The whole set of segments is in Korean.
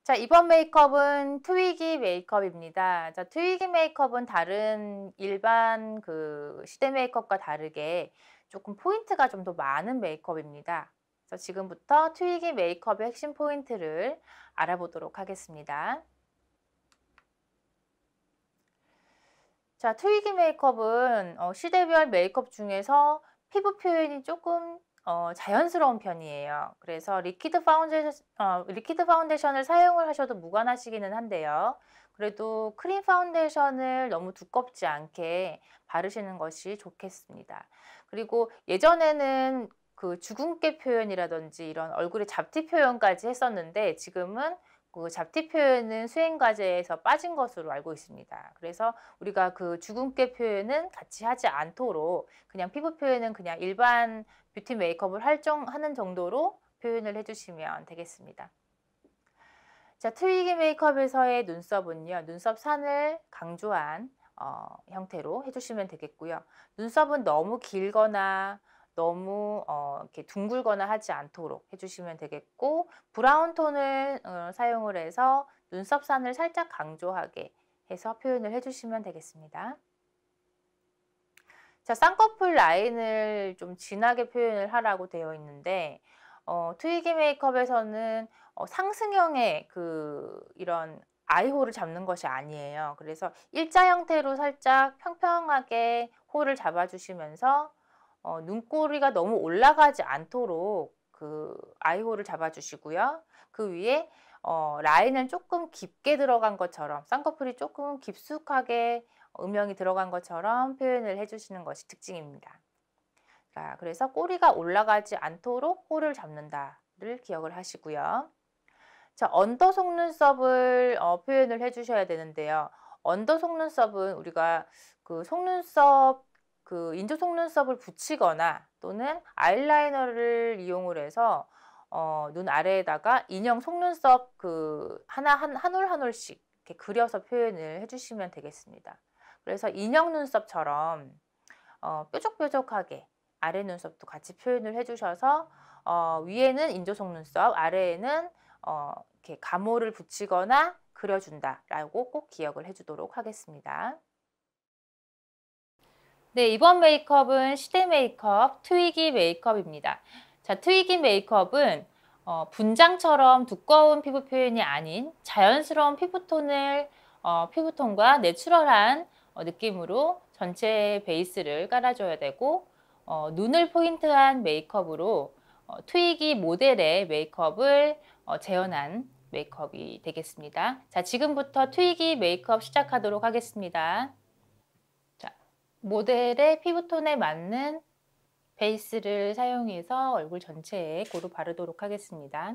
자, 이번 메이크업은 트위기 메이크업입니다. 자, 트위기 메이크업은 다른 일반 시대 메이크업과 다르게 조금 포인트가 좀 더 많은 메이크업입니다. 그래서 지금부터 트위기 메이크업의 핵심 포인트를 알아보도록 하겠습니다. 자, 트위기 메이크업은 시대별 메이크업 중에서 피부 표현이 조금 자연스러운 편이에요. 그래서 리퀴드 파운데이션을 사용을 하셔도 무관하시기는 한데요. 그래도 크림 파운데이션을 너무 두껍지 않게 바르시는 것이 좋겠습니다. 그리고 예전에는 주근깨 표현이라든지 이런 얼굴의 잡티 표현까지 했었는데, 지금은 그 잡티 표현은 수행 과제에서 빠진 것으로 알고 있습니다. 그래서 우리가 주근깨 표현은 같이 하지 않도록 그냥 피부 표현은 그냥 일반 뷰티 메이크업을 하는 정도로 표현을 해주시면 되겠습니다. 자, 트위기 메이크업에서의 눈썹은요, 눈썹 산을 강조한 형태로 해주시면 되겠고요. 눈썹은 너무 길거나 너무 이렇게 둥글거나 하지 않도록 해주시면 되겠고, 브라운 톤을 사용을 해서 눈썹 산을 살짝 강조하게 해서 표현을 해주시면 되겠습니다. 자, 쌍꺼풀 라인을 좀 진하게 표현을 하라고 되어 있는데, 트위기 메이크업에서는 상승형의 이런 아이홀을 잡는 것이 아니에요. 그래서 일자 형태로 살짝 평평하게 홀을 잡아주시면서 눈꼬리가 너무 올라가지 않도록 아이홀을 잡아주시고요. 그 위에 라인은 조금 깊게 들어간 것처럼, 쌍꺼풀이 조금 깊숙하게 음영이 들어간 것처럼 표현을 해주시는 것이 특징입니다. 자, 그래서 꼬리가 올라가지 않도록 홀을 잡는다를 기억을 하시고요. 자, 언더 속눈썹을 표현을 해주셔야 되는데요. 언더 속눈썹은 우리가 인조 속눈썹을 붙이거나 또는 아이라이너를 이용을 해서 눈 아래에다가 인형 속눈썹 한 올 한 올씩 이렇게 그려서 표현을 해주시면 되겠습니다. 그래서 인형 눈썹처럼 뾰족뾰족하게 아래 눈썹도 같이 표현을 해주셔서 위에는 인조 속눈썹, 아래에는 이렇게 가모를 붙이거나 그려준다라고 꼭 기억을 해주도록 하겠습니다. 네, 이번 메이크업은 시대 메이크업, 트위기 메이크업입니다. 자, 트위기 메이크업은 분장처럼 두꺼운 피부 표현이 아닌 자연스러운 피부톤과 내추럴한 느낌으로 전체 베이스를 깔아줘야 되고, 눈을 포인트한 메이크업으로 트위기 모델의 메이크업을 재현한 메이크업이 되겠습니다. 자, 지금부터 트위기 메이크업 시작하도록 하겠습니다. 자, 모델의 피부톤에 맞는 베이스를 사용해서 얼굴 전체에 고루 바르도록 하겠습니다.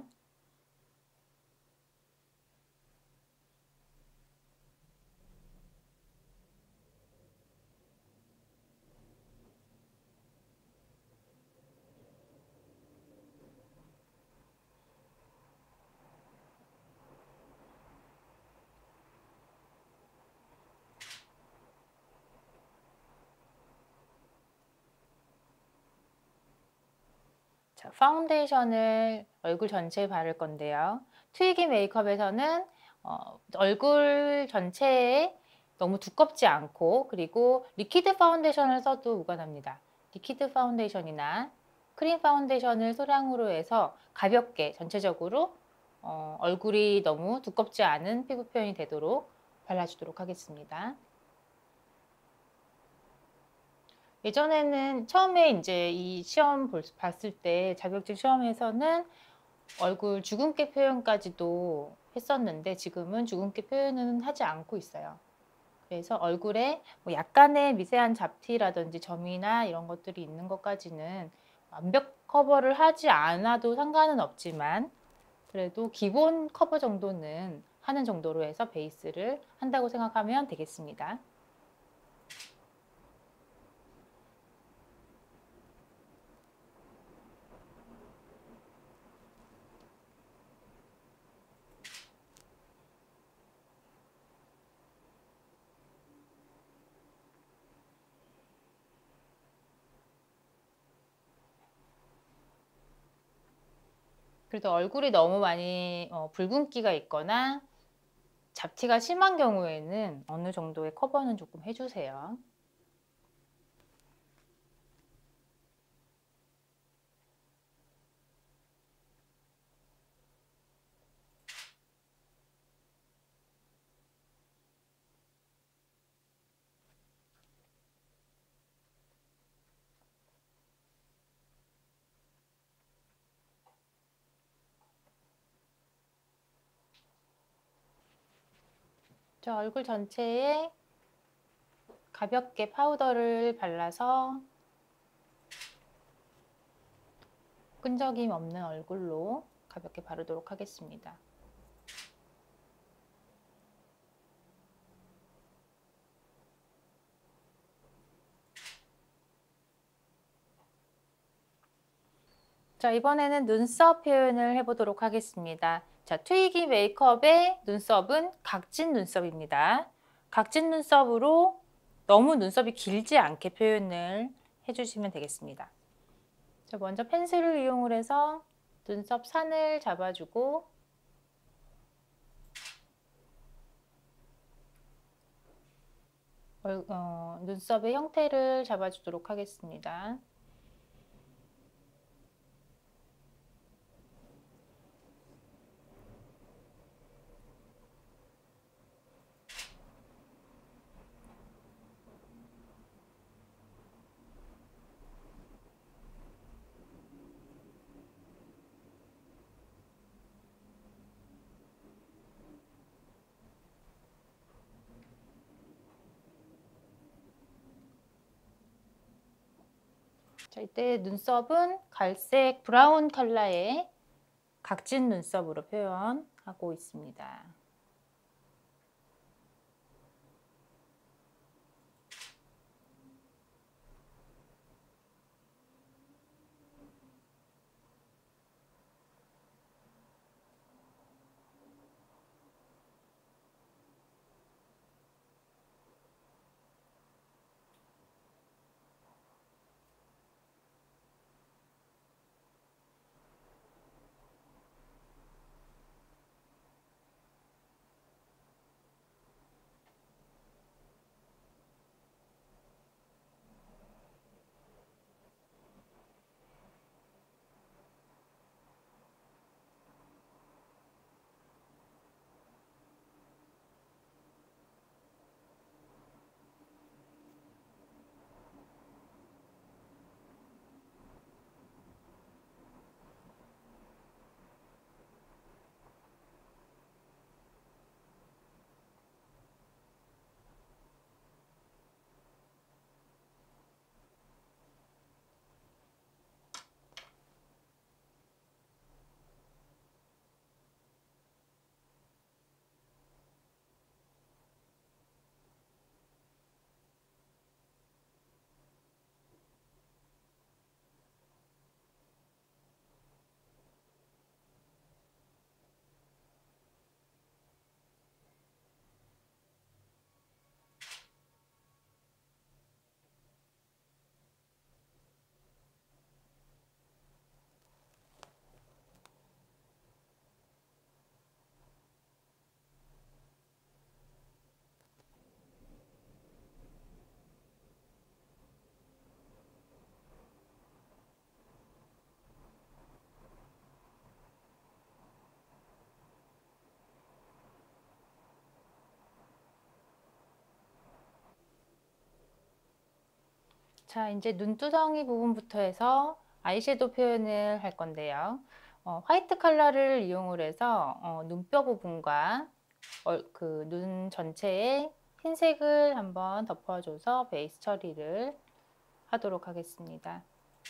자, 파운데이션을 얼굴 전체에 바를 건데요. 트위기 메이크업에서는 얼굴 전체에 너무 두껍지 않고, 그리고 리퀴드 파운데이션을 써도 무관합니다. 리퀴드 파운데이션이나 크림 파운데이션을 소량으로 해서 가볍게 전체적으로 얼굴이 너무 두껍지 않은 피부 표현이 되도록 발라주도록 하겠습니다. 예전에는 처음에 이제 이 시험 봤을 때 자격증 시험에서는 얼굴 주근깨 표현까지도 했었는데, 지금은 주근깨 표현은 하지 않고 있어요. 그래서 얼굴에 뭐 약간의 미세한 잡티라든지 점이나 이런 것들이 있는 것까지는 완벽 커버를 하지 않아도 상관은 없지만, 그래도 기본 커버 정도는 하는 정도로 해서 베이스를 한다고 생각하면 되겠습니다. 그래서 얼굴이 너무 많이 붉은기가 있거나 잡티가 심한 경우에는 어느 정도의 커버는 조금 해주세요. 저 얼굴 전체에 가볍게 파우더를 발라서 끈적임 없는 얼굴로 가볍게 바르도록 하겠습니다. 자, 이번에는 눈썹 표현을 해보도록 하겠습니다. 자, 트위기 메이크업의 눈썹은 각진 눈썹입니다. 각진 눈썹으로 너무 눈썹이 길지 않게 표현을 해주시면 되겠습니다. 자, 먼저 펜슬을 이용을 해서 눈썹 산을 잡아주고 눈썹의 형태를 잡아주도록 하겠습니다. 자, 이때 눈썹은 갈색 브라운 컬러의 각진 눈썹으로 표현하고 있습니다. 자, 이제 눈두덩이 부분부터 해서 아이섀도우 표현을 할 건데요. 화이트 컬러를 이용을 해서 눈뼈 부분과 그 눈 전체에 흰색을 한번 덮어줘서 베이스 처리를 하도록 하겠습니다.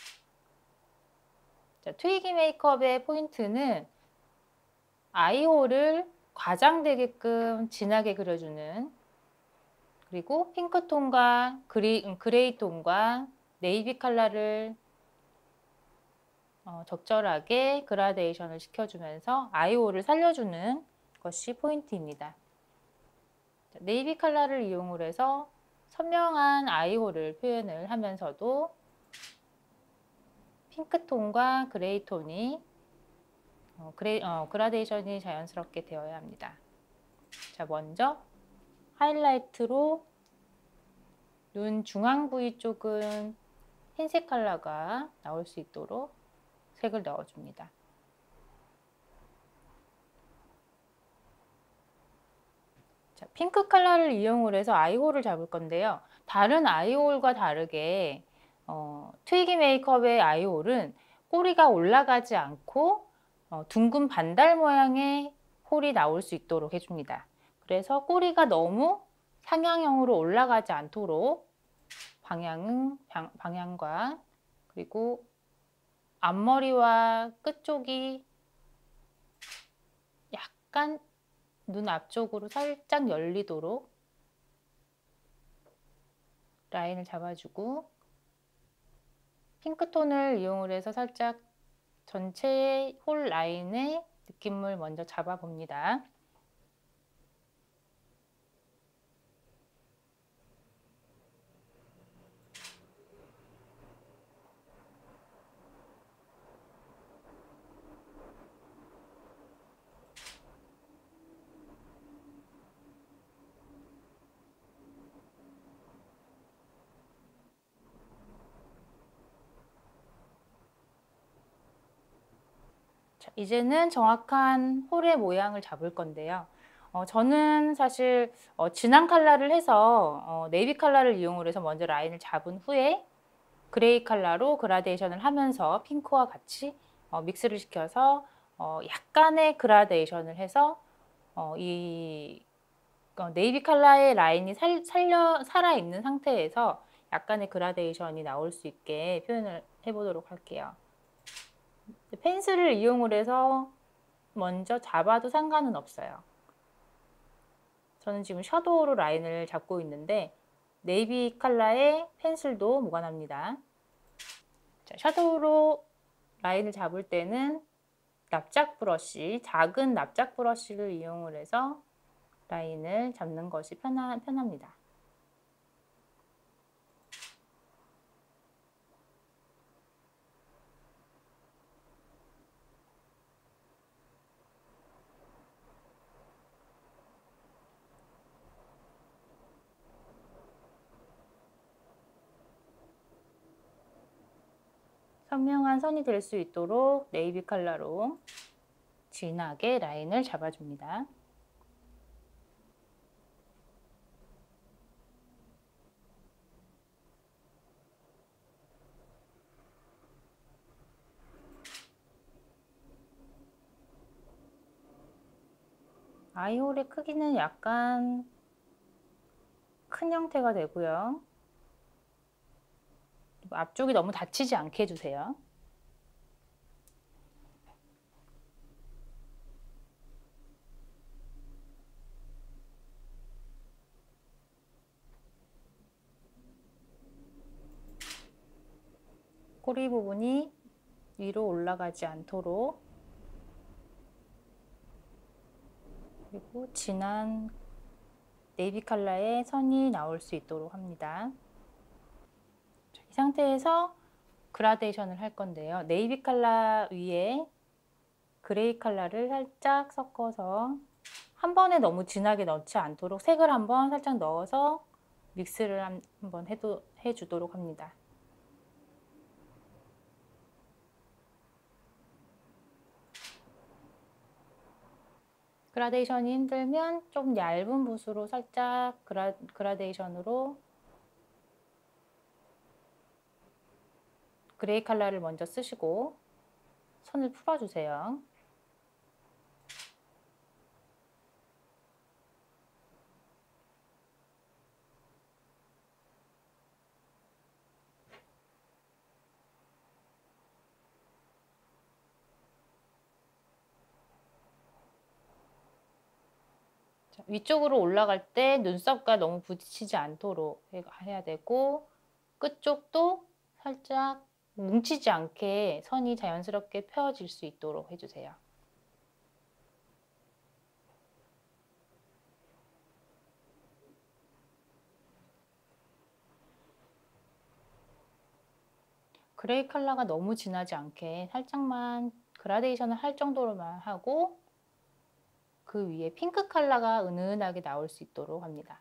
자, 트위기 메이크업의 포인트는 아이홀을 과장되게끔 진하게 그려주는, 그리고 핑크톤과 그레이 톤과 네이비 컬러를 적절하게 그라데이션을 시켜주면서 아이홀을 살려주는 것이 포인트입니다. 네이비 컬러를 이용을 해서 선명한 아이홀을 표현을 하면서도 핑크톤과 그레이 톤이 그라데이션이 자연스럽게 되어야 합니다. 자, 먼저 하이라이트로 눈 중앙 부위 쪽은 흰색 컬러가 나올 수 있도록 색을 넣어줍니다. 자, 핑크 컬러를 이용을 해서 아이홀을 잡을 건데요. 다른 아이홀과 다르게 트위기 메이크업의 아이홀은 꼬리가 올라가지 않고 둥근 반달 모양의 홀이 나올 수 있도록 해줍니다. 그래서 꼬리가 너무 상향형으로 올라가지 않도록 방향과 그리고 앞머리와 끝쪽이 약간 눈 앞쪽으로 살짝 열리도록 라인을 잡아주고 핑크톤을 이용을 해서 살짝 전체의 홀 라인의 느낌을 먼저 잡아봅니다. 자, 이제는 정확한 홀의 모양을 잡을 건데요. 저는 사실 진한 컬러를 해서 네이비 컬러를 이용을 해서 먼저 라인을 잡은 후에 그레이 컬러로 그라데이션을 하면서 핑크와 같이 믹스를 시켜서 약간의 그라데이션을 해서 이 네이비 컬러의 라인이 살아있는 상태에서 약간의 그라데이션이 나올 수 있게 표현을 해보도록 할게요. 펜슬을 이용을 해서 먼저 잡아도 상관은 없어요. 저는 지금 섀도우로 라인을 잡고 있는데 네이비 컬러의 펜슬도 무관합니다. 자, 섀도우로 라인을 잡을 때는 납작 브러쉬, 작은 납작 브러쉬를 이용을 해서 라인을 잡는 것이 편합니다. 선명한 선이 될 수 있도록 네이비 컬러로 진하게 라인을 잡아줍니다. 아이홀의 크기는 약간 큰 형태가 되고요. 앞쪽이 너무 닫히지 않게 해주세요. 꼬리 부분이 위로 올라가지 않도록 그리고 진한 네이비 컬러의 선이 나올 수 있도록 합니다. 이 상태에서 그라데이션을 할 건데요. 네이비 컬러 위에 그레이 컬러를 살짝 섞어서 한 번에 너무 진하게 넣지 않도록 색을 한번 살짝 넣어서 믹스를 한번 해주도록 합니다. 그라데이션이 힘들면 좀 얇은 붓으로 살짝 그라데이션으로 그레이 컬러를 먼저 쓰시고 선을 풀어주세요. 위쪽으로 올라갈 때 눈썹과 너무 부딪히지 않도록 해야 되고 끝쪽도 살짝 뭉치지 않게 선이 자연스럽게 펴질 수 있도록 해주세요. 그레이 컬러가 너무 진하지 않게 살짝만 그라데이션을 할 정도로만 하고 그 위에 핑크 컬러가 은은하게 나올 수 있도록 합니다.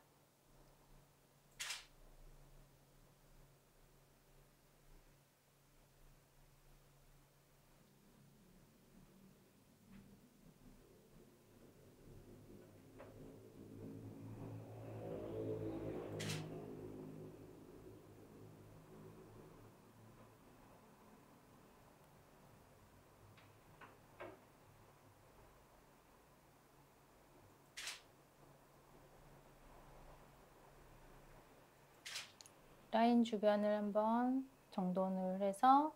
라인 주변을 한번 정돈을 해서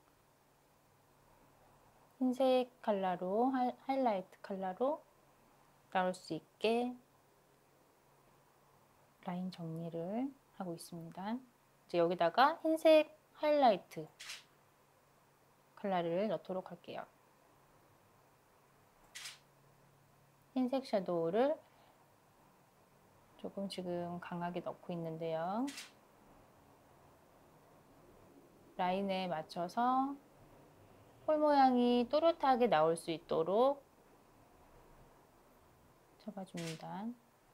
흰색 컬러로 하이라이트 컬러로 나올 수 있게 라인 정리를 하고 있습니다. 이제 여기다가 흰색 하이라이트 컬러를 넣도록 할게요. 흰색 섀도우를 조금 지금 강하게 넣고 있는데요. 라인에 맞춰서 홀 모양이 또렷하게 나올 수 있도록 잡아줍니다.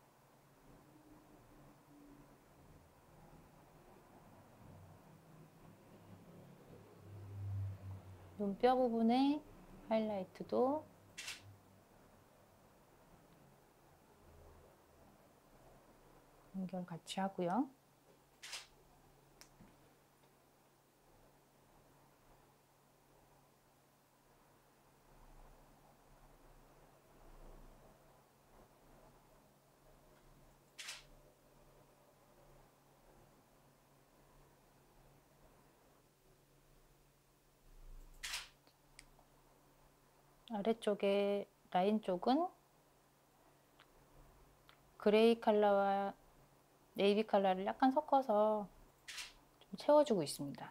눈뼈 부분에 하이라이트도 연결 같이 하고요. 아래쪽에 라인 쪽은 그레이 컬러와 네이비 컬러를 약간 섞어서 좀 채워주고 있습니다.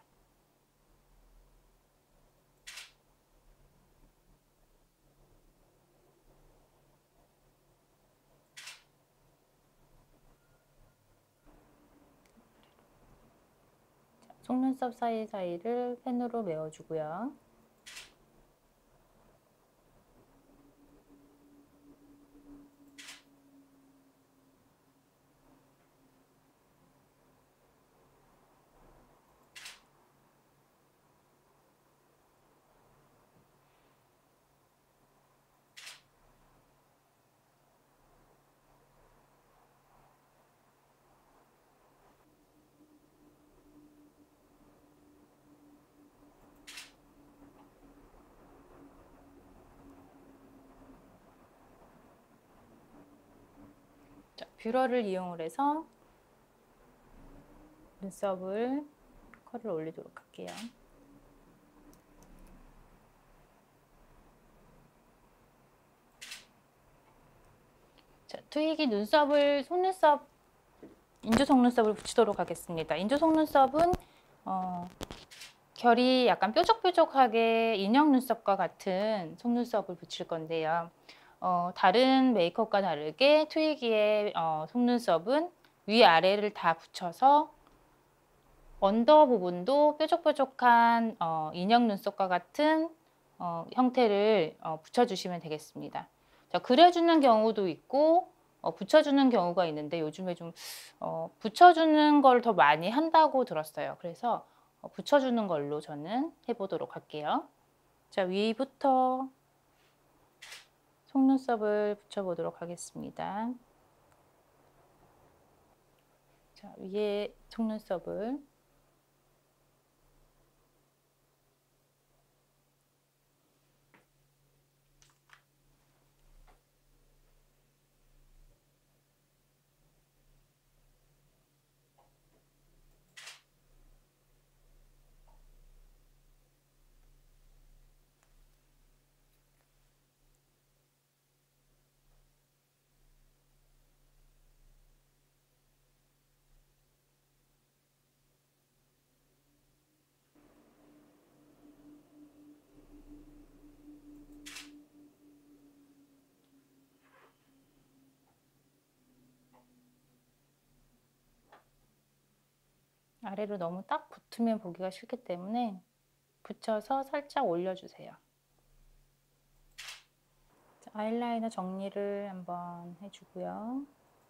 속눈썹 사이사이를 펜으로 메워주고요. 자, 뷰러를 이용을 해서 눈썹을 컬을 올리도록 할게요. 자, 트윅이 눈썹을 인조 속눈썹을 붙이도록 하겠습니다. 인조 속눈썹은 결이 약간 뾰족뾰족하게 인형 눈썹과 같은 속눈썹을 붙일 건데요. 다른 메이크업과 다르게 트위기의 속눈썹은 위아래를 다 붙여서 언더 부분도 뾰족뾰족한 인형 눈썹과 같은 형태를 붙여주시면 되겠습니다. 자, 그려주는 경우도 있고 붙여주는 경우가 있는데 요즘에 좀 붙여주는 걸 더 많이 한다고 들었어요. 그래서 붙여주는 걸로 저는 해보도록 할게요. 자, 위부터 속눈썹을 붙여보도록 하겠습니다. 자, 위에 속눈썹을 아래로 너무 딱 붙으면 보기가 싫기 때문에 붙여서 살짝 올려주세요. 아이라이너 정리를 한번 해주고요.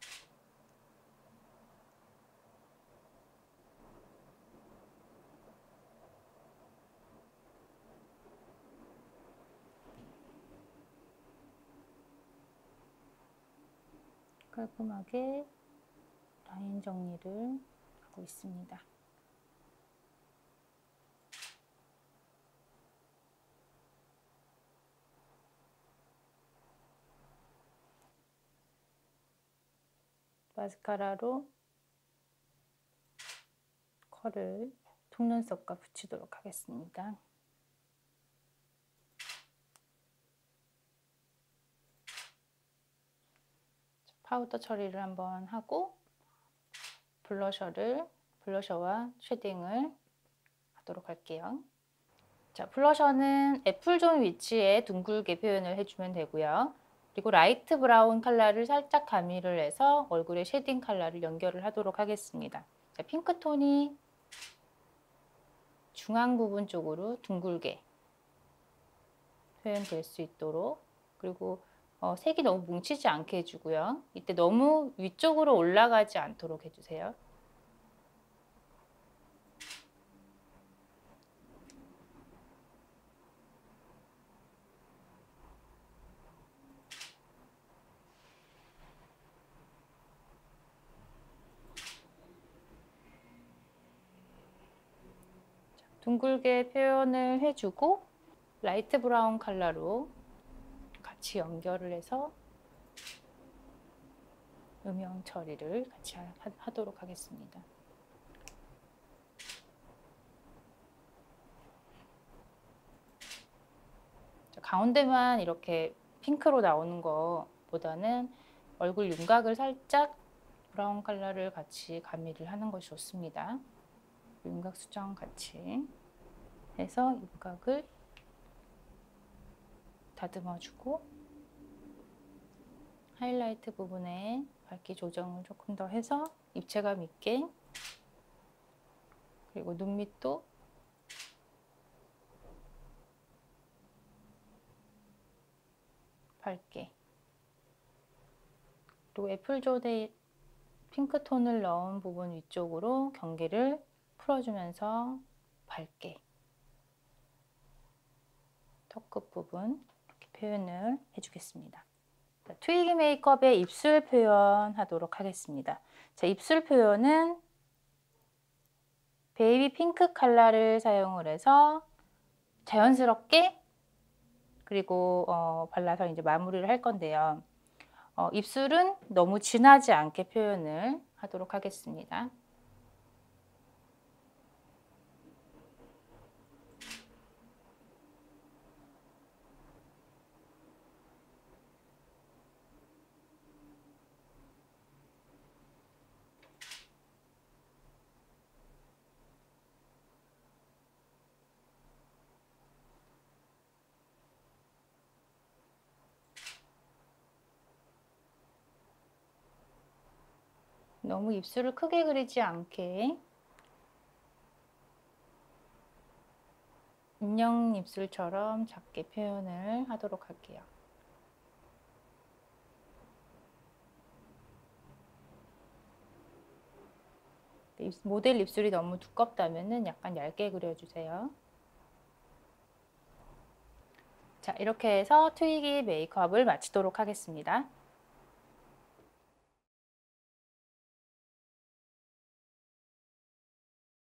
깔끔하게 라인 정리를 하고 있습니다. 마스카라로 컬을 속눈썹과 붙이도록 하겠습니다. 파우더 처리를 한번 하고 블러셔와 쉐딩을 하도록 할게요. 자, 블러셔는 애플존 위치에 둥글게 표현을 해주면 되고요. 그리고 라이트 브라운 컬러를 살짝 가미를 해서 얼굴에 쉐딩 컬러를 연결을 하도록 하겠습니다. 자, 핑크톤이 중앙 부분 쪽으로 둥글게 표현될 수 있도록, 그리고 색이 너무 뭉치지 않게 해주고요. 이때 너무 위쪽으로 올라가지 않도록 해주세요. 둥글게 표현을 해주고 라이트 브라운 컬러로 같이 연결을 해서 음영 처리를 같이 하도록 하겠습니다. 가운데만 이렇게 핑크로 나오는 것보다는 얼굴 윤곽을 살짝 브라운 컬러를 같이 가미를 하는 것이 좋습니다. 윤곽 수정 같이 해서 윤곽을 다듬어주고 하이라이트 부분에 밝기 조정을 조금 더 해서 입체감 있게, 그리고 눈 밑도 밝게, 그리고 애플존에 핑크톤을 넣은 부분 위쪽으로 경계를 풀어주면서 밝게 턱끝 부분 이렇게 표현을 해주겠습니다. 자, 트위기 메이크업의 입술 표현 하도록 하겠습니다. 자, 입술 표현은 베이비 핑크 컬러를 사용을 해서 자연스럽게, 그리고 발라서 이제 마무리를 할 건데요. 입술은 너무 진하지 않게 표현을 하도록 하겠습니다. 너무 입술을 크게 그리지 않게 인형 입술처럼 작게 표현을 하도록 할게요. 모델 입술이 너무 두껍다면 약간 얇게 그려주세요. 자, 이렇게 해서 트위기 메이크업을 마치도록 하겠습니다.